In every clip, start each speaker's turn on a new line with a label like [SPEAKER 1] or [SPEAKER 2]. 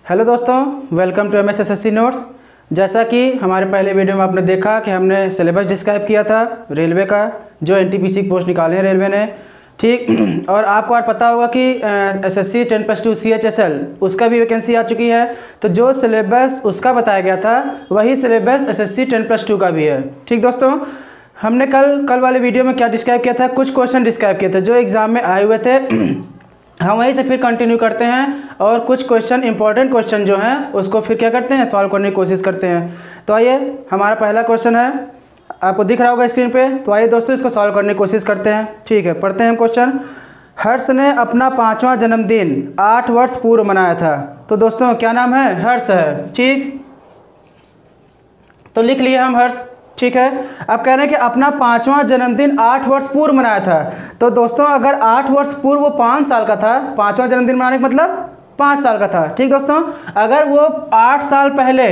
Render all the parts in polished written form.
[SPEAKER 1] Hello दोस्तों, welcome to MSSSC notes. जैसा कि हमारे पहले वीडियो में आपने देखा कि हमने सिलेबस डिस्क्राइब किया था रेलवे का, जो NTPC की पोस्ट निकाले हैं रेलवे ने, ठीक। और आपको आज पता होगा कि SSC 10+2 CHSL उसका भी वैकेंसी आ चुकी है। तो जो सिलेबस उसका बताया गया था वही सिलेबस SSC 10+2 का भी है, ठीक दोस्तों। हमने कल वाले वीडियो में क्या डिस्क्राइब किया था, कुछ क्वेश्चन डिस्क्राइब किए थे जो एग्ज़ाम में आए हुए थे। हम वहीं से फिर कंटिन्यू करते हैं और कुछ क्वेश्चन, इंपॉर्टेंट क्वेश्चन जो हैं उसको फिर क्या करते हैं, सॉल्व करने की कोशिश करते हैं। तो आइए, हमारा पहला क्वेश्चन है, आपको दिख रहा होगा स्क्रीन पे। तो आइए दोस्तों, इसको सॉल्व करने की कोशिश करते हैं। ठीक है, पढ़ते हैं हम क्वेश्चन। हर्ष ने अपना 5वां जन्मदिन 8 वर्ष पूर्व मनाया था। तो दोस्तों क्या नाम है, हर्ष है, ठीक। तो लिख लिए हम हर्ष, ठीक है। अब कह रहे हैं कि अपना 5वां जन्मदिन 8 वर्ष पूर्व मनाया था। तो दोस्तों अगर 8 वर्ष पूर्व वो 5 साल का था, 5वां जन्मदिन मनाने का मतलब 5 साल का था, ठीक दोस्तों। अगर वो 8 साल पहले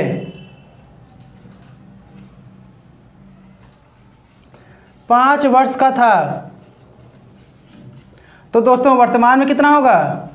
[SPEAKER 1] 5 वर्ष का था तो दोस्तों वर्तमान में कितना होगा।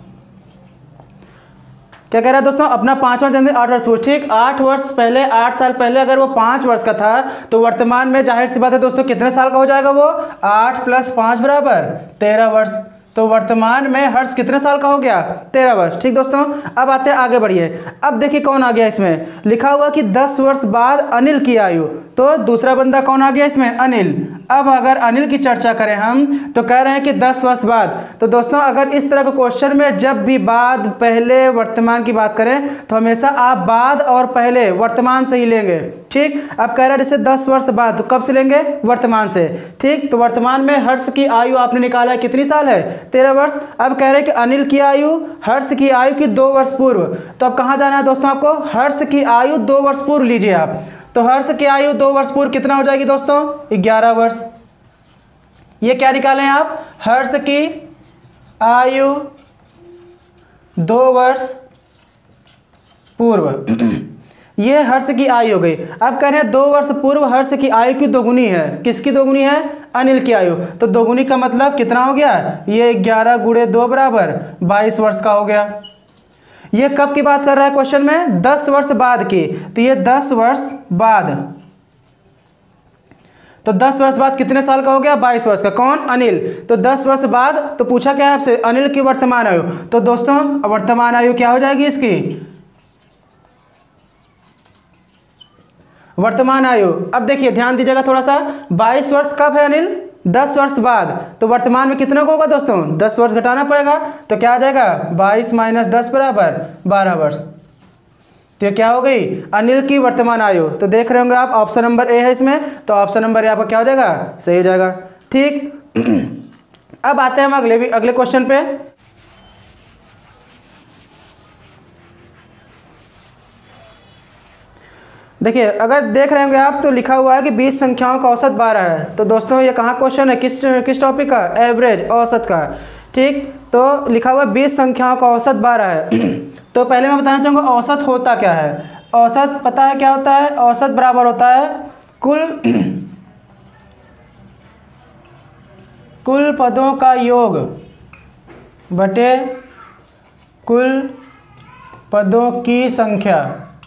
[SPEAKER 1] क्या कह रहा है दोस्तों, अपना 5वां जन्मदिन 8 वर्ष पूर्व, ठीक। 8 वर्ष पहले, 8 साल पहले अगर वो 5 वर्ष का था तो वर्तमान में जाहिर सी बात है दोस्तों कितने साल का हो जाएगा वो, 8 + 5 = 13 वर्ष। तो वर्तमान में हर्ष कितने साल का हो गया, 13 वर्ष, ठीक दोस्तों। अब आते हैं आगे, बढ़िए। अब देखिए कौन आ गया इसमें, लिखा हुआ कि 10 वर्ष बाद अनिल की आयु। तो दूसरा बंदा कौन आ गया इसमें, अनिल। अब अगर अनिल की चर्चा करें हम, तो कह रहे हैं कि 10 वर्ष बाद। तो दोस्तों अगर इस तरह के क्वेश्चन में जब भी बाद, पहले, वर्तमान की बात करें तो हमेशा आप बाद और पहले वर्तमान से ही लेंगे, ठीक। अब कह रहा है जैसे 10 वर्ष बाद, तो कब से लेंगे, वर्तमान से, ठीक। तो वर्तमान में हर्ष की आयु आपने निकाला है, कितनी साल है, 13 वर्ष। अब कह रहे हैं कि अनिल की आयु हर्ष की आयु की 2 वर्ष पूर्व। तो अब कहाँ जाना है दोस्तों आपको, हर्ष की आयु 2 वर्ष पूर्व लीजिए आप। तो हर्ष की आयु 2 वर्ष पूर्व कितना हो जाएगी दोस्तों, 11 वर्ष। ये क्या निकालें आप, हर्ष की आयु 2 वर्ष पूर्व। ये हर्ष की आयु हो गई। अब कह रहे हैं 2 वर्ष पूर्व हर्ष की आयु की दोगुनी है, किसकी दोगुनी है, अनिल की आयु। तो दोगुनी का मतलब कितना हो गया, ये 11 × 2 = 22 वर्ष का हो गया। ये कब की बात कर रहा है क्वेश्चन में, 10 वर्ष बाद की। तो ये 10 वर्ष बाद, तो 10 वर्ष बाद कितने साल का हो गया, 22 वर्ष का। कौन, अनिल। तो 10 वर्ष बाद, तो पूछा क्या है आपसे, अनिल की वर्तमान आयु। तो दोस्तों वर्तमान आयु क्या हो जाएगी इसकी, वर्तमान आयु। अब देखिए ध्यान दीजिएगा थोड़ा सा, 22 वर्ष कब है अनिल, 10 वर्ष बाद। तो वर्तमान में कितने को होगा दोस्तों, 10 वर्ष घटाना पड़ेगा। तो क्या आ जाएगा, 22 - 10 = 12 वर्ष। तो क्या हो गई, अनिल की वर्तमान आयु। तो देख रहे होंगे आप, ऑप्शन नंबर ए है इसमें। तो ऑप्शन नंबर ए आपका क्या हो जाएगा, सही हो जाएगा, ठीक। अब आते हैं हम अगले क्वेश्चन पे। देखिए अगर देख रहे होंगे आप, तो लिखा हुआ है कि 20 संख्याओं का औसत 12 है। तो दोस्तों ये कहाँ क्वेश्चन है, किस टॉपिक का, एवरेज, औसत का, ठीक। तो लिखा हुआ 20 संख्याओं का औसत 12 है। तो पहले मैं बताना चाहूँगा औसत होता क्या है। औसत पता है क्या होता है, औसत बराबर होता है कुल पदों का योग बटे कुल पदों की संख्या।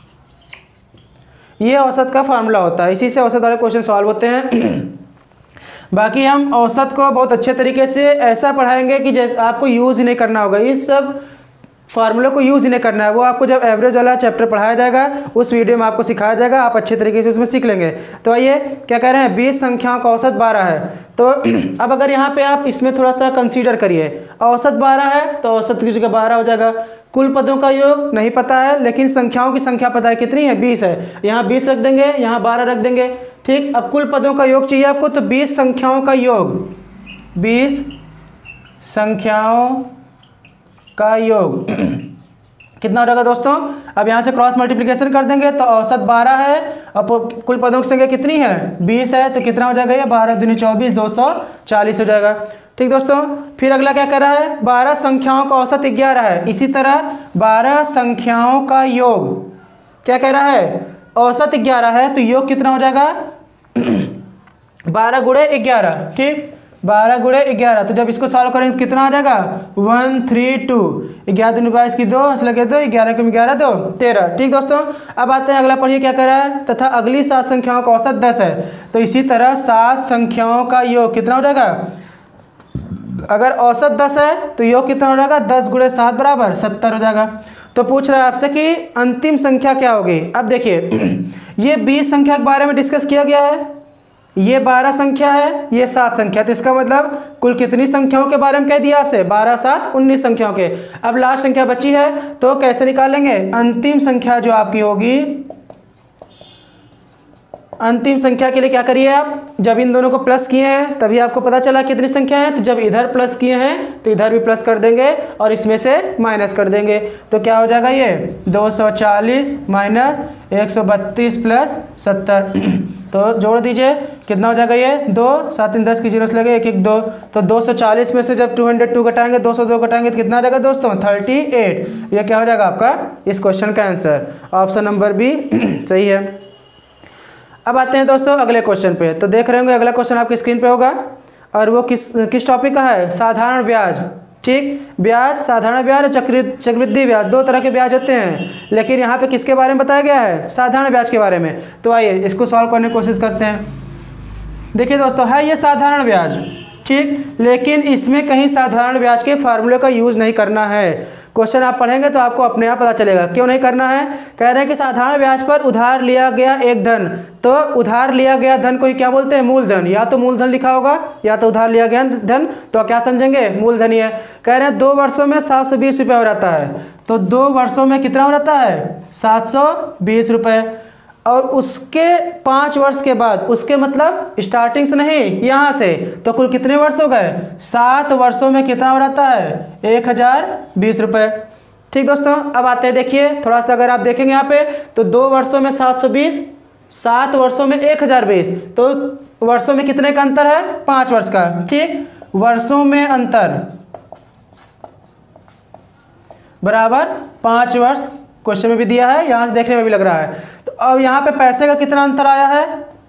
[SPEAKER 1] ये औसत का फार्मूला होता है, इसी से औसत वाले क्वेश्चन सॉल्व होते हैं। बाकी हम औसत को बहुत अच्छे तरीके से ऐसा पढ़ाएंगे कि जैसे आपको यूज़ ही नहीं करना होगा, इस सब फार्मूले को यूज़ ही नहीं करना है। वो आपको जब एवरेज वाला चैप्टर पढ़ाया जाएगा उस वीडियो में आपको सिखाया जाएगा, आप अच्छे तरीके से उसमें सीख लेंगे। तो आइए क्या कह रहे हैं, 20 संख्याओं का औसत 12 है। तो अब अगर यहाँ पे आप इसमें थोड़ा सा कंसीडर करिए, औसत 12 है तो औसत की जगह 12 हो जाएगा। कुल पदों का योग नहीं पता है, लेकिन संख्याओं की संख्या पता है, कितनी है, 20 है। यहाँ 20 रख देंगे, यहाँ 12 रख देंगे, ठीक। अब कुल पदों का योग चाहिए आपको, तो 20 संख्याओं का योग, 20 संख्याओं का योग कितना हो जाएगा दोस्तों। अब यहाँ से क्रॉस मल्टीप्लिकेशन कर देंगे तो औसत 12 है, अब कुल पदों की संख्या कितनी है, 20 है। तो कितना हो जाएगा, ये 12 दूनी 24, 240 हो जाएगा, ठीक दोस्तों। फिर अगला क्या कर रहा है, 12 संख्याओं का औसत 11 है। इसी तरह 12 संख्याओं का योग क्या कह रहा है, औसत 11 है, तो योग कितना हो जाएगा 12 × 11, ठीक। 12 गुणे 11, तो जब इसको सॉल्व करेंगे तो कितना आ जाएगा 132। 11 दूनी 22 की 2 हंस लगे 2, 11 कम 11 2 13। ठीक दोस्तों, अब आते हैं अगला पढ़िए क्या कर रहा है। तथा अगली 7 संख्याओं का औसत 10 है, तो इसी तरह 7 संख्याओं का योग कितना हो जाएगा। अगर औसत 10 है तो योग कितना हो जाएगा 10 गुणे 7 बराबर 70 हो जाएगा। तो पूछ रहा है आपसे कि अंतिम संख्या क्या होगी। अब देखिए ये 20 संख्या के बारे में डिस्कस किया गया है, ये 12 संख्या है, ये 7 संख्या, तो इसका मतलब कुल कितनी संख्याओं के बारे में कह दिया आपसे 12 7 19 संख्याओं के। अब लास्ट संख्या बची है तो कैसे निकालेंगे। अंतिम संख्या जो आपकी होगी, अंतिम संख्या के लिए क्या करिए आप, जब इन दोनों को प्लस किए हैं तभी आपको पता चला कितनी संख्या है, तो जब इधर प्लस किए हैं तो इधर भी प्लस कर देंगे और इसमें से माइनस कर देंगे। तो क्या हो जाएगा ये 240 माइनस 132 प्लस 70। तो जोड़ दीजिए कितना हो जाएगा ये 2 7 3 10 की 0 से लगे 1 1 2, तो 240 में से जब 202 घटाएंगे 202 घटाएंगे तो कितना आ जाएगा दोस्तों 38। ये क्या हो जाएगा आपका इस क्वेश्चन का आंसर। ऑप्शन नंबर बी सही है। अब आते हैं दोस्तों अगले क्वेश्चन पे। तो देख रहे होंगे अगला क्वेश्चन आपकी स्क्रीन पे होगा और वो किस टॉपिक का है, साधारण ब्याज। ठीक, ब्याज साधारण ब्याज और चक्रवृद्धि ब्याज, दो तरह के ब्याज होते हैं, लेकिन यहाँ पे किसके बारे में बताया गया है, साधारण ब्याज के बारे में। तो आइए इसको सॉल्व करने की कोशिश करते हैं। देखिए दोस्तों है ये साधारण ब्याज, ठीक, लेकिन इसमें कहीं साधारण ब्याज के फार्मूले का यूज़ नहीं करना है। क्वेश्चन आप पढ़ेंगे तो आपको अपने आप पता चलेगा क्यों नहीं करना है। कह रहे हैं कि साधारण ब्याज पर उधार लिया गया एक धन, तो उधार लिया गया धन को ही क्या बोलते हैं, मूलधन। या तो मूलधन लिखा होगा या तो उधार लिया गया धन, तो क्या समझेंगे मूलधन ही है। कह रहे हैं 2 वर्षों में 720 रुपये हो जाता है, तो 2 वर्षों में कितना हो जाता है 720 रुपये। और उसके 5 वर्ष के बाद, उसके मतलब स्टार्टिंग से नहीं यहाँ से, तो कुल कितने वर्ष हो गए 7 वर्षों में कितना हो जाता है 1020 रुपये। ठीक दोस्तों, अब आते हैं देखिए थोड़ा सा, अगर आप देखेंगे यहाँ पे तो 2 वर्षों में 720, 7 वर्षों में 1020, तो वर्षों में कितने का अंतर है 5 वर्ष का। ठीक, वर्षों में अंतर बराबर 5 वर्ष, क्वेश्चन में भी दिया है, यहाँ से देखने में भी लग रहा है। तो अब यहाँ पे पैसे का कितना अंतर आया है,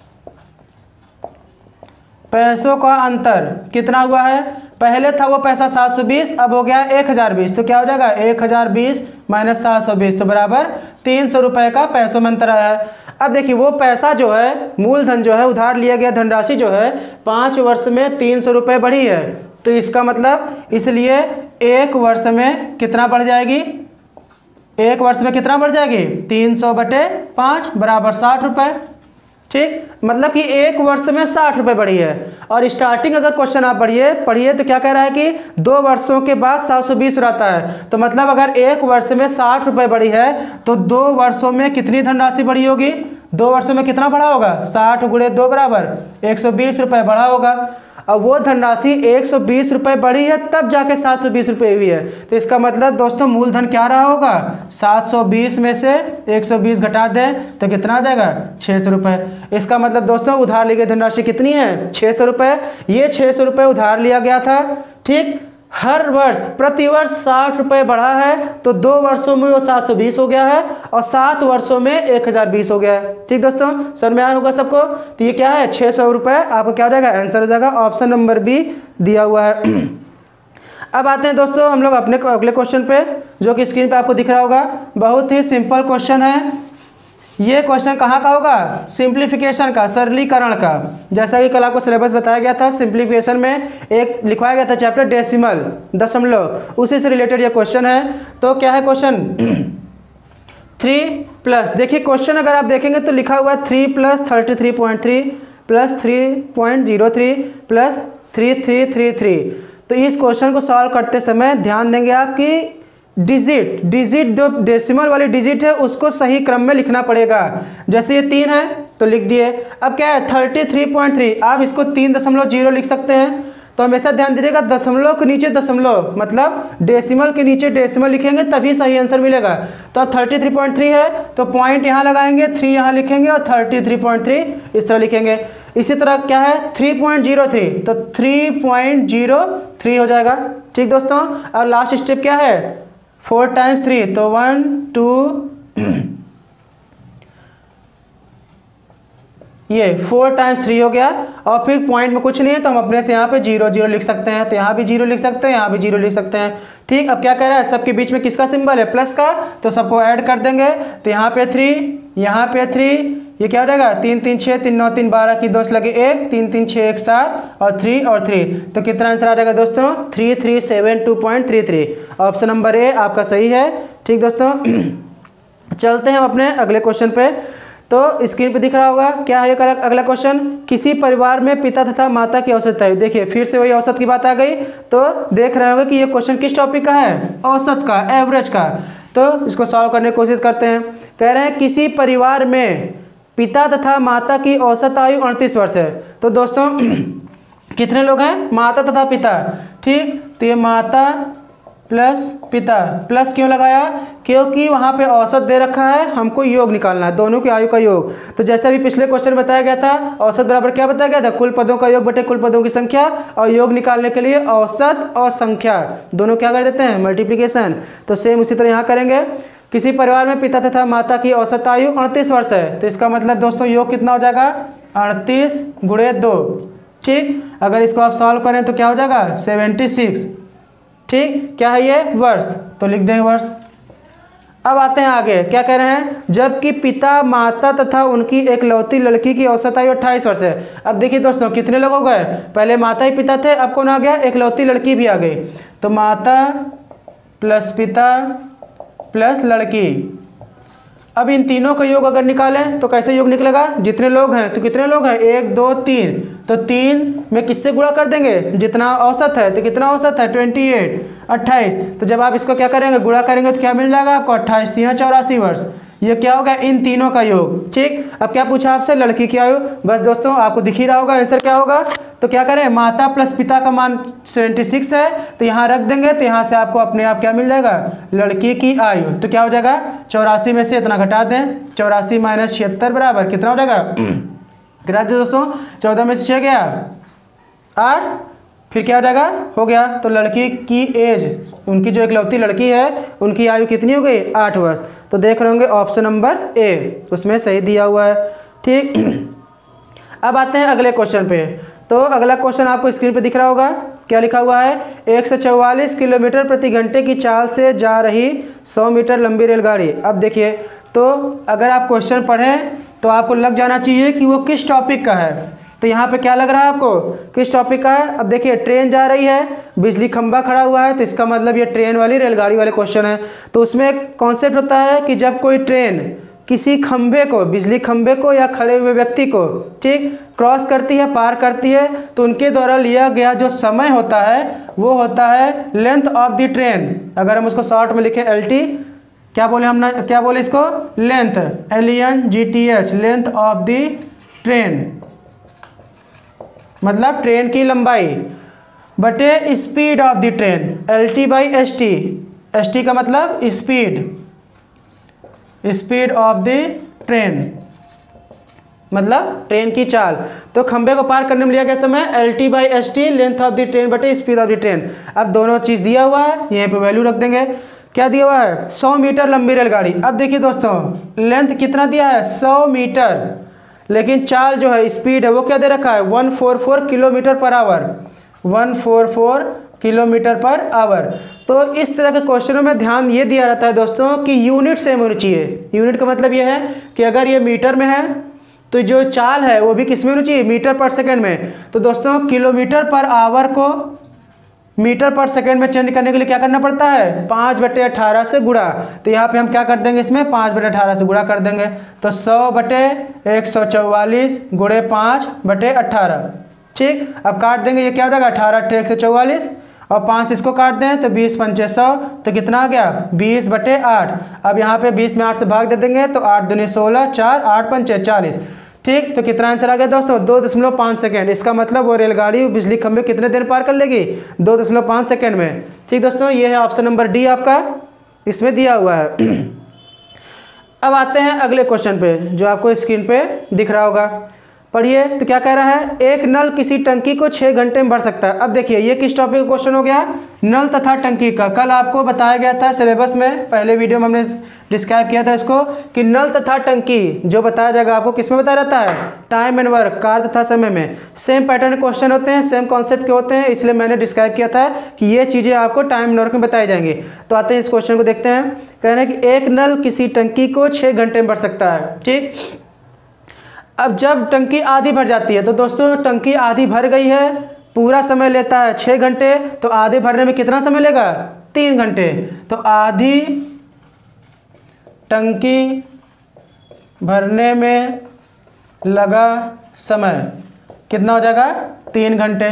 [SPEAKER 1] पैसों का अंतर कितना हुआ है, पहले था वो पैसा 720, अब हो गया 1020, तो क्या हो जाएगा 1020 माइनस 720, तो बराबर 300 रुपये का पैसों में अंतर आया है। अब देखिए वो पैसा जो है, मूलधन जो है, उधार लिया गया धनराशि जो है 5 वर्ष में 300 रुपये बढ़ी है, तो इसका मतलब इसलिए 1 वर्ष में कितना बढ़ जाएगी, 1 वर्ष में कितना बढ़ जाएगी 300/5 बराबर 60 रुपये। ठीक, मतलब कि 1 वर्ष में 60 रुपये बढ़ी है। और स्टार्टिंग अगर क्वेश्चन आप पढ़िए तो क्या कह रहा है कि 2 वर्षों के बाद 720 रहता है, तो मतलब अगर 1 वर्ष में 60 रुपये बढ़ी है तो 2 वर्षों में कितनी धनराशि बढ़ी होगी, 2 वर्षों में कितना बढ़ा होगा 60 गुणे 2 बराबर 120 रुपये बढ़ा होगा। अब वो धनराशि 120 रुपये बढ़ी है तब जाके 720 रुपये हुई है, तो इसका मतलब दोस्तों मूलधन क्या रहा होगा 720 में से 120 घटा दें तो कितना आ जाएगा 600 रुपये। इसका मतलब दोस्तों उधार ली गई धनराशि कितनी है 600 रुपये। ये 600 रुपये उधार लिया गया था। ठीक, हर वर्ष प्रति वर्ष 60 रुपये बढ़ा है, तो 2 वर्षों में वो 720 हो गया है और 7 वर्षों में 1020 हो गया है। ठीक दोस्तों, समझ में आया होगा सबको। तो ये क्या है 600 रुपये, आपको क्या हो जाएगा आंसर हो जाएगा ऑप्शन नंबर बी दिया हुआ है। अब आते हैं दोस्तों हम लोग अपने अगले क्वेश्चन पे, जो कि स्क्रीन पे आपको दिख रहा होगा। बहुत ही सिंपल क्वेश्चन है। ये क्वेश्चन कहाँ का होगा, सिंप्लीफिकेशन का, सरलीकरण का। जैसा कि कल आपको सिलेबस बताया गया था, सिंप्लीफिकेशन में एक लिखवाया गया था चैप्टर डेसिमल, दशमलव, उसी से रिलेटेड ये क्वेश्चन है। तो क्या है क्वेश्चन 3 प्लस, देखिए क्वेश्चन अगर आप देखेंगे तो लिखा हुआ है 3 प्लस 33.3 प्लस 3.03 प्लस 3333। तो इस क्वेश्चन को सॉल्व करते समय ध्यान देंगे आप कि डिजिट जो डेसिमल वाली डिजिट है उसको सही क्रम में लिखना पड़ेगा। जैसे ये 3 है तो लिख दिए। अब क्या है 33.3, आप इसको 3.0 लिख सकते हैं। तो हमेशा ध्यान दीजिएगा दशमलव के नीचे दशमलव, मतलब डेसिमल के नीचे डेसिमल लिखेंगे तभी सही आंसर मिलेगा। तो अब 33.3 है तो पॉइंट यहाँ लगाएंगे, 3 यहाँ लिखेंगे और 33.3 इस तरह लिखेंगे। इसी तरह क्या है 3.03, तो 3.03 हो जाएगा। ठीक दोस्तों, और लास्ट स्टेप क्या है 4 टाइम्स 3, तो 1 2 ये 4 टाइम्स 3 हो गया, और फिर पॉइंट में कुछ नहीं है तो हम अपने से यहाँ पे 0 0 लिख सकते हैं, तो यहाँ भी 0 लिख सकते हैं, यहाँ भी 0 लिख सकते हैं। ठीक, अब क्या कह रहा है, सबके बीच में किसका सिंबल है, प्लस का, तो सबको ऐड कर देंगे। तो यहाँ पे 3, यहाँ पे 3, ये क्या हो जाएगा 3 3 6, 3 9 3 12 की 2 लगे 1, 3 3 6 1 7 और 3 और 3, तो कितना आंसर आ जाएगा दोस्तों 3372.33। ऑप्शन नंबर ए आपका सही है। ठीक दोस्तों, चलते हैं हम अपने अगले क्वेश्चन पे। तो स्क्रीन पे दिख रहा होगा क्या है अगला क्वेश्चन, किसी परिवार में पिता तथा माता की औसत आयु। देखिए फिर से वही औसत की बात आ गई, तो देख रहे होंगे कि ये क्वेश्चन किस टॉपिक का है, औसत का, एवरेज का। तो इसको सॉल्व करने की कोशिश करते हैं। कह रहे हैं किसी परिवार में पिता तथा माता की औसत आयु 38 वर्ष है। तो दोस्तों कितने लोग हैं, माता तथा पिता। ठीक, तो ये माता प्लस पिता, प्लस क्यों लगाया, क्योंकि वहाँ पे औसत दे रखा है, हमको योग निकालना है, दोनों की आयु का योग। तो जैसे अभी पिछले क्वेश्चन बताया गया था, औसत बराबर क्या बताया गया था, कुल पदों का योग बटे कुल पदों की संख्या, और योग निकालने के लिए औसत और संख्या दोनों क्या कर देते हैं, मल्टीप्लिकेशन। तो सेम उसी तरह यहाँ करेंगे। किसी परिवार में पिता तथा माता की औसत आयु 38 वर्ष है, तो इसका मतलब दोस्तों योग कितना हो जाएगा 38 गुणे 2। ठीक, अगर इसको आप सॉल्व करें तो क्या हो जाएगा 76। ठीक, क्या है ये, वर्ष, तो लिख दें वर्ष। अब आते हैं आगे, क्या कह रहे हैं, जबकि पिता माता तथा उनकी एकलौती लड़की की औसत आयु 28 वर्ष है। अब देखिए दोस्तों कितने लोग हो गए, पहले माता ही पिता थे, अब कौन आ गया, एकलौती लड़की भी आ गई। तो माता प्लस पिता प्लस लड़की। अब इन तीनों का योग अगर निकालें तो कैसे योग निकलेगा, जितने लोग हैं तो कितने लोग हैं 1 2 3, तो 3 में किससे गुणा कर देंगे, जितना औसत है, तो कितना औसत है 28 28। तो जब आप इसको क्या करेंगे, गुणा करेंगे तो क्या मिल जाएगा आपको 28 3 84 वर्ष। ये क्या होगा, इन तीनों का योग। ठीक, अब क्या पूछा आपसे, लड़की की आयु। बस दोस्तों आपको दिख ही रहा होगा आंसर क्या होगा। तो क्या करें, माता प्लस पिता का मान 76 है, तो यहाँ रख देंगे, तो यहाँ से आपको अपने आप क्या मिल जाएगा, लड़की की आयु। तो क्या हो जाएगा 84 में से इतना घटा दें, 84 माइनस 76 बराबर कितना हो जाएगा, गिरा दे दोस्तों, 14 में से 6 गया 8, फिर क्या हो जाएगा, हो गया। तो लड़की की एज, उनकी जो एकलौती लड़की है उनकी आयु कितनी हो गई 8 वर्ष। तो देख रहे होंगे ऑप्शन नंबर ए उसमें सही दिया हुआ है। ठीक, अब आते हैं अगले क्वेश्चन पे। तो अगला क्वेश्चन आपको स्क्रीन पे दिख रहा होगा, क्या लिखा हुआ है, 144 किलोमीटर प्रति घंटे की चाल से जा रही 100 मीटर लंबी रेलगाड़ी। अब देखिए, तो अगर आप क्वेश्चन पढ़ें तो आपको लग जाना चाहिए कि वो किस टॉपिक का है। तो यहाँ पे क्या लग रहा है आपको, किस टॉपिक का है। अब देखिए ट्रेन जा रही है, बिजली खंभा खड़ा हुआ है, तो इसका मतलब ये ट्रेन वाली रेलगाड़ी वाले क्वेश्चन है। तो उसमें एक कॉन्सेप्ट होता है कि जब कोई ट्रेन किसी खंभे को, बिजली खंभे को या खड़े हुए व्यक्ति को, ठीक, क्रॉस करती है, पार करती है, तो उनके द्वारा लिया गया जो समय होता है वो होता है लेंथ ऑफ द ट्रेन। अगर हम उसको शॉर्ट में लिखें LT, क्या बोले हम, क्या बोले इसको, length, LENGTH, length of the train, मतलब ट्रेन की लंबाई, बटे speed of the train, LT/ST। ST का मतलब speed, speed of the train मतलब ट्रेन की चाल। तो खंबे को पार करने में लिया गया समय LT/ST, length of the train बटे स्पीड ऑफ द ट्रेन। अब दोनों चीज़ दिया हुआ है, यहाँ पे वैल्यू रख देंगे। क्या दिया हुआ है, 100 मीटर लंबी रेलगाड़ी। अब देखिए दोस्तों लेंथ कितना दिया है 100 मीटर, लेकिन चाल जो है, स्पीड है, वो क्या दे रखा है 144 kilometre per hour, 144 kilometre per hour. तो इस तरह के क्वेश्चनों में ध्यान ये दिया रहता है दोस्तों कि यूनिट सेम होनी चाहिए। यूनिट का मतलब ये है कि अगर ये मीटर में है तो जो चाल है वो भी किस में होनी चाहिए, मीटर पर सेकेंड में। तो दोस्तों किलोमीटर पर आवर को मीटर पर सेकेंड में चेंज करने के लिए क्या करना पड़ता है, 5/18 से गुणा। तो यहाँ पे हम क्या कर देंगे, इसमें 5/18 से गुणा कर देंगे। तो 100/144 गुणे 5/18। ठीक, अब काट देंगे, ये क्या हो जाएगा 18/144 और 5 इसको काट दें तो 20×5 100, तो कितना आ गया 20/8। अब यहाँ पे 20 में 8 से भाग दे देंगे तो 8 दूनी 16, 4 8 5 40। ठीक, तो कितना आंसर आ गया दोस्तों 2.5 सेकेंड। इसका मतलब वो रेलगाड़ी बिजली खंभे कितने देर पार कर लेगी, 2.5 सेकेंड में। ठीक दोस्तों, ये है ऑप्शन नंबर डी आपका, इसमें दिया हुआ है। अब आते हैं अगले क्वेश्चन पे जो आपको स्क्रीन पे दिख रहा होगा। पढ़िए। तो क्या कह रहा है, एक नल किसी टंकी को 6 घंटे में भर सकता है। अब देखिए ये किस टॉपिक का क्वेश्चन हो गया, नल तथा टंकी का। कल आपको बताया गया था सिलेबस में, पहले वीडियो में हमने डिस्क्राइब किया था इसको कि नल तथा टंकी जो बताया जाएगा आपको किस में बताया रहता है, टाइम एंड वर्क, कार्य तथा समय में। सेम पैटर्न क्वेश्चन होते हैं, सेम कॉन्सेप्ट के होते हैं, इसलिए मैंने डिस्क्राइब किया था कि ये चीज़ें आपको टाइम एंड वर्क में बताई जाएंगी। तो आते हैं इस क्वेश्चन को देखते हैं। कह रहे हैं कि एक नल किसी टंकी को 6 घंटे में भर सकता है। ठीक, अब जब टंकी आधी भर जाती है, तो दोस्तों टंकी आधी भर गई है, पूरा समय लेता है 6 घंटे, तो आधे भरने में कितना समय लेगा, 3 घंटे। तो आधी टंकी भरने में लगा समय कितना हो जाएगा, 3 घंटे।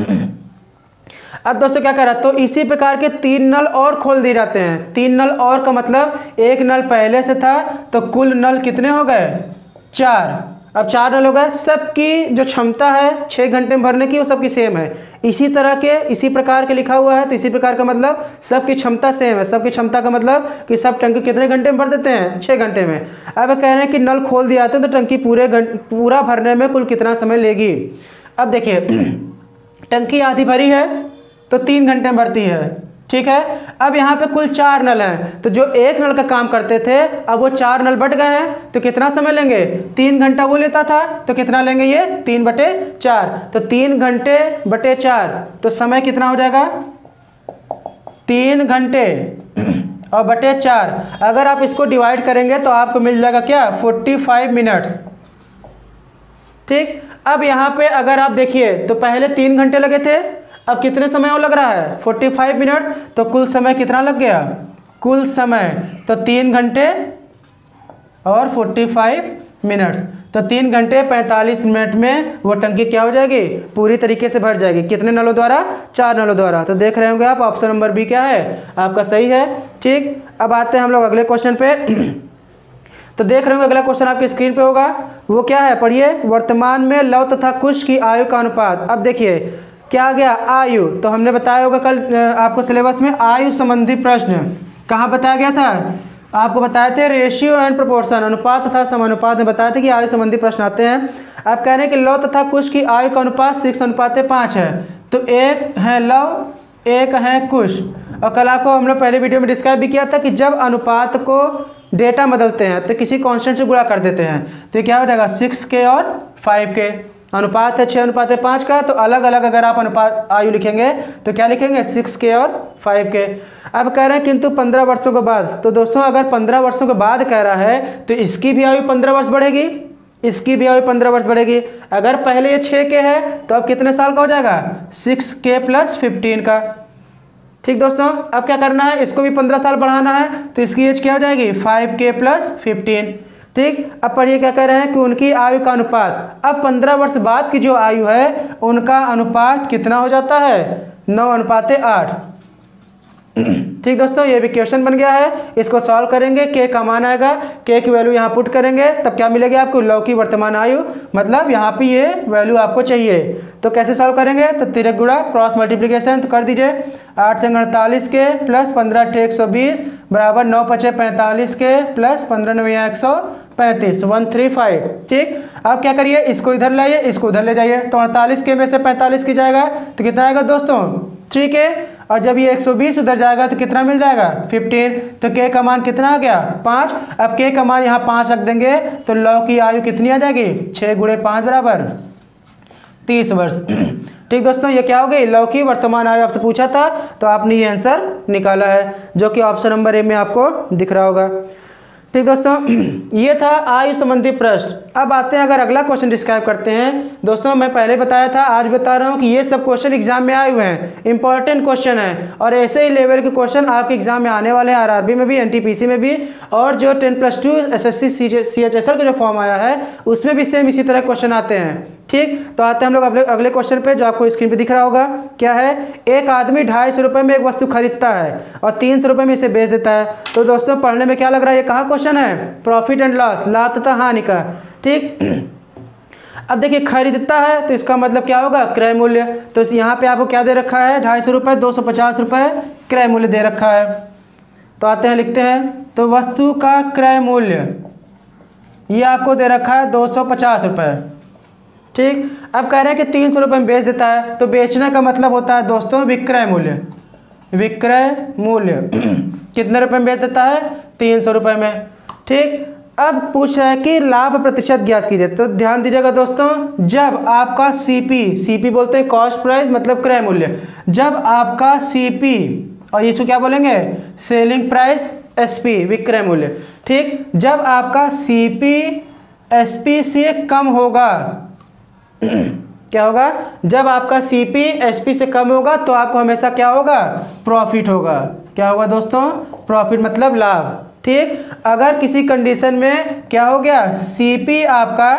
[SPEAKER 1] अब दोस्तों क्या कह रहा है, तो इसी प्रकार के 3 नल और खोल दिए जाते हैं। 3 नल और का मतलब एक नल पहले से था, तो कुल नल कितने हो गए, 4। अब 4 नल हो गए, सबकी जो क्षमता है 6 घंटे में भरने की वो सबकी सेम है। इसी तरह के इसी प्रकार के लिखा हुआ है, तो इसी प्रकार का मतलब सबकी क्षमता सेम है। सबकी क्षमता का मतलब कि सब टंकी कितने घंटे में भर देते हैं, 6 घंटे में। अब कह रहे हैं कि नल खोल दिया जाते हैं तो टंकी पूरा भरने में कुल कितना समय लेगी। अब देखिए टंकी आधी भरी है तो 3 घंटे में भरती है, ठीक है। अब यहाँ पे कुल 4 नल हैं, तो जो एक नल का काम करते थे अब वो 4 नल बट गए हैं, तो कितना समय लेंगे, 3 घंटा वो लेता था, तो कितना लेंगे ये 3/4। तो 3 घंटे बटे 4, तो समय कितना हो जाएगा, 3 घंटे और बटे 4। अगर आप इसको डिवाइड करेंगे तो आपको मिल जाएगा क्या, 45 मिनट्स। ठीक, अब यहाँ पे अगर आप देखिए तो पहले 3 घंटे लगे थे, अब कितने समय और लग रहा है, 45 मिनट्स। तो कुल समय कितना लग गया, कुल समय तो 3 घंटे और 45 मिनट्स। तो 3 घंटे 45 मिनट में वो टंकी क्या हो जाएगी, पूरी तरीके से भर जाएगी। कितने नलों द्वारा, 4 नलों द्वारा। तो देख रहे होंगे आप, ऑप्शन नंबर बी क्या है आपका सही है। ठीक, अब आते हैं हम लोग अगले क्वेश्चन पे। तो देख रहे होंगे अगला क्वेश्चन आपकी स्क्रीन पे होगा, वो क्या है पढ़िए। वर्तमान में लव तथा कुश की आयु का अनुपात। अब देखिए क्या आ गया, आयु। तो हमने बताया होगा कल आपको सिलेबस में आयु संबंधी प्रश्न कहाँ बताया गया था, आपको बताए थे रेशियो एंड प्रोपोर्शन, अनुपात तथा समानुपात में बताए थे कि आयु संबंधी प्रश्न आते हैं। अब कह रहे हैं कि लव तथा कुश की आयु का अनुपात 6:5 है। तो एक है लव, एक है कुश। और कल आपको हम लोग पहले वीडियो में डिस्क्राइब भी किया था कि जब अनुपात को डेटा बदलते हैं तो किसी कांस्टेंट से गुणा कर देते हैं, तो क्या हो जाएगा 6K और 5K। अनुपात है 6:5 का, तो अलग अलग अगर आप अनुपात आयु लिखेंगे तो क्या लिखेंगे, 6K और 5K। अब कह रहे हैं किंतु 15 वर्षों के बाद। तो दोस्तों अगर 15 वर्षों के बाद कह रहा है तो इसकी भी आयु 15 वर्ष बढ़ेगी, इसकी भी आयु 15 वर्ष बढ़ेगी। अगर पहले ये 6K है तो अब कितने साल का हो जाएगा, 6K + 15 का। ठीक दोस्तों, अब क्या करना है, इसको भी 15 साल बढ़ाना है, तो इसकी एज क्या हो जाएगी, 5K + 15। ठीक, अब पढ़िए क्या कह रहे हैं कि उनकी आयु का अनुपात। अब 15 वर्ष बाद की जो आयु है उनका अनुपात कितना हो जाता है, 9:8। ठीक दोस्तों, ये भी क्वेश्चन बन गया है, इसको सॉल्व करेंगे। के का मान आएगा, के की वैल्यू यहाँ पुट करेंगे, तब क्या मिलेगी आपको, लव की वर्तमान आयु, मतलब यहाँ पे ये वैल्यू आपको चाहिए। तो कैसे सॉल्व करेंगे, तो तिरक गुणा क्रॉस मल्टीप्लिकेशन तो कर दीजिए। 8 से 48 के + 15 × 120 बराबर 9 × 5 = 45 के + 15 × 9 = 135, 135। ठीक, अब क्या करिए, इसको इधर लाइए, इसको उधर ले जाइए। तो 48 के में से 45 की जाएगा तो कितना आएगा दोस्तों, 3K। और जब ये 120 उधर जाएगा तो कितना मिल जाएगा, 15। तो के का मान कितना आ गया, 5। अब के का मान यहाँ 5 रख देंगे तो लव की आयु कितनी आ जाएगी, 6 × 5 बराबर 30 वर्ष। ठीक दोस्तों, ये क्या हो गई, लव की वर्तमान आयु आपसे पूछा था, तो आपने ये आंसर निकाला है जो कि ऑप्शन नंबर ए में आपको दिख रहा होगा। ठीक दोस्तों, ये था आयु संबंधी प्रश्न। अब आते हैं अगर अगला क्वेश्चन डिस्क्राइब करते हैं। दोस्तों मैं पहले बताया था, आज बता रहा हूँ कि ये सब क्वेश्चन एग्जाम में आए हुए हैं, इंपॉर्टेंट क्वेश्चन है, और ऐसे ही लेवल के क्वेश्चन आपके एग्जाम में आने वाले हैं, आरआरबी में भी, एनटीपीसी में भी, और जो 10+2 एसएससी सीएचएसएल का जो फॉर्म आया है उसमें भी सेम इसी तरह क्वेश्चन आते हैं। ठीक, तो आते हैं हम लोग अगले क्वेश्चन पे जो आपको स्क्रीन पे दिख रहा होगा। क्या है, एक आदमी 250 रुपये में एक वस्तु खरीदता है और 300 रुपये में इसे बेच देता है। तो दोस्तों पढ़ने में क्या लग रहा है, ये कहाँ क्वेश्चन है, प्रॉफिट एंड लॉस, लाभ तथा हानि का। ठीक, अब देखिए खरीदता है तो इसका मतलब क्या होगा, क्रय मूल्य। तो यहाँ पे आपको क्या दे रखा है, 250 रुपये, 250 रुपये क्रय मूल्य दे रखा है। तो आते हैं लिखते हैं, तो वस्तु का क्रय मूल्य ये आपको दे रखा है 250 रुपये। ठीक। अब कह रहे हैं कि 300 रुपये में बेच देता है, तो बेचने का मतलब होता है दोस्तों विक्रय मूल्य। विक्रय मूल्य कितने रुपए में बेच देता है? 300 रुपये में। ठीक। अब पूछ रहा है कि लाभ प्रतिशत ज्ञात कीजिए, तो ध्यान दीजिएगा दोस्तों, जब आपका सीपी बोलते हैं कॉस्ट प्राइस मतलब क्रय मूल्य, जब आपका सीपी और इसको क्या बोलेंगे सेलिंग प्राइस एसपी विक्रय मूल्य। ठीक। जब आपका सीपी एसपी से कम होगा क्या होगा? जब आपका सीपी एसपी से कम होगा तो आपको हमेशा क्या होगा? प्रॉफिट होगा। क्या होगा दोस्तों? प्रॉफिट मतलब लाभ। ठीक। अगर किसी कंडीशन में क्या हो गया, सीपी आपका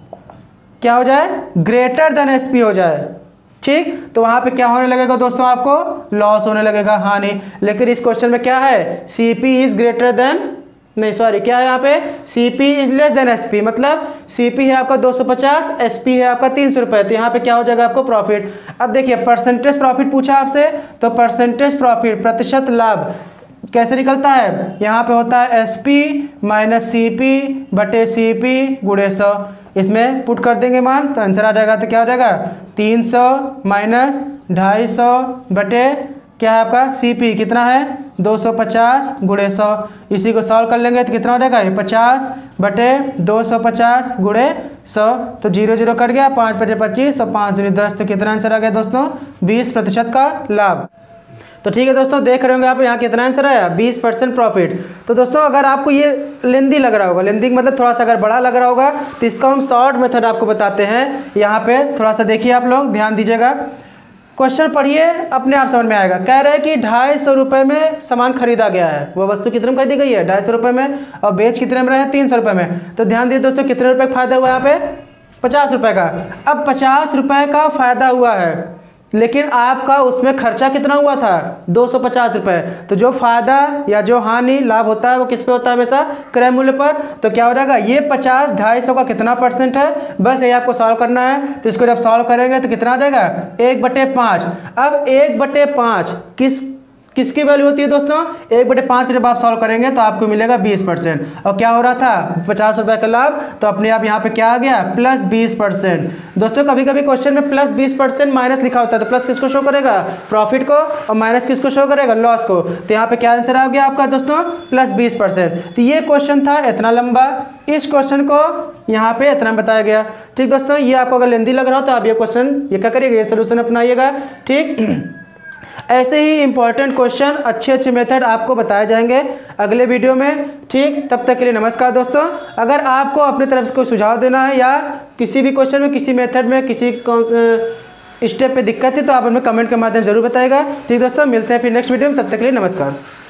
[SPEAKER 1] क्या हो जाए? ग्रेटर देन एसपी हो जाए। ठीक। तो वहां पे क्या होने लगेगा दोस्तों? आपको लॉस होने लगेगा, हानि। लेकिन इस क्वेश्चन में क्या है? सीपी इज ग्रेटर देन, नहीं सॉरी, क्या है यहाँ पे? CP is less than SP, मतलब सीपी है आपका 250, एसपी है आपका 300 रुपये, तो यहाँ पे क्या हो जाएगा आपको? प्रॉफिट। अब देखिए परसेंटेज प्रॉफिट पूछा आपसे, तो परसेंटेज प्रॉफिट प्रतिशत लाभ कैसे निकलता है? यहाँ पे होता है एसपी माइनस सीपी बटे सीपी गुणे 100। इसमें पुट कर देंगे मान, तो आंसर आ जाएगा। तो क्या हो जाएगा? 300 माइनस 250 बटे क्या है आपका? सीपी कितना है? 250 गुणे 100। इसी को सॉल्व कर लेंगे तो कितना हो जाएगा? 50 बटे 250 गुणे 100। तो 0 0 कट गया, 5 5 25 और 5 दूनी 10। तो कितना आंसर आ गया दोस्तों? 20% का लाभ। तो ठीक है दोस्तों, देख रहे होंगे आप यहाँ कितना आंसर आया? 20% प्रॉफिट। तो दोस्तों अगर आपको ये लेंदी लग रहा होगा, लेंदी मतलब थोड़ा सा अगर बड़ा लग रहा होगा, तो इसका हम शॉर्ट मेथड आपको बताते हैं। यहाँ पे थोड़ा सा देखिए, आप लोग ध्यान दीजिएगा, क्वेश्चन पढ़िए, अपने आप समझ में आएगा। कह रहे हैं कि 250 रुपये में सामान खरीदा गया है, वो वस्तु कितने में खरीदी गई है? 250 रुपये में, और बेच कितने में रहे हैं? 300 रुपये में। तो ध्यान दीजिए दोस्तों, कितने रुपये का फायदा हुआ यहाँ पे? 50 रुपये का। अब 50 रुपये का फायदा हुआ है, लेकिन आपका उसमें खर्चा कितना हुआ था? 250 रुपये। तो जो फायदा या जो हानि लाभ होता है वो किस पे होता है? हमेशा क्रय मूल्य पर। तो क्या हो जाएगा? ये 50 250 का कितना परसेंट है? बस ये आपको सॉल्व करना है। तो इसको जब सॉल्व करेंगे तो कितना आ जाएगा? 1/5। अब 1/5 किसकी वैल्यू होती है दोस्तों? 1/5 को जब आप सॉल्व करेंगे तो आपको मिलेगा 20%। और क्या हो रहा था? 50 रुपये का लाभ, तो अपने आप यहाँ पे क्या आ गया? प्लस 20%। दोस्तों कभी कभी क्वेश्चन में प्लस 20% माइनस लिखा होता है, तो प्लस किसको शो करेगा? प्रॉफिट को, और माइनस किसको शो करेगा? लॉस को। तो यहाँ पे क्या आंसर आ गया आपका दोस्तों? प्लस 20%। तो ये क्वेश्चन था इतना लंबा, इस क्वेश्चन को यहाँ पे इतना बताया गया। ठीक दोस्तों, ये आपको अगर लेंदी लग रहा हो तो आप ये क्वेश्चन ये क्या करिएगा? ये सोल्यूशन अपनाइएगा। ठीक। ऐसे ही इंपॉर्टेंट क्वेश्चन, अच्छे मेथड आपको बताए जाएंगे अगले वीडियो में। ठीक। तब तक के लिए नमस्कार दोस्तों। अगर आपको अपनी तरफ से कोई सुझाव देना है या किसी भी क्वेश्चन में, किसी मेथड में, किसी स्टेप पे दिक्कत है, तो आप हमें कमेंट के माध्यम जरूर बताएगा। ठीक दोस्तों, मिलते हैं फिर नेक्स्ट वीडियो में। तब तक के लिए नमस्कार।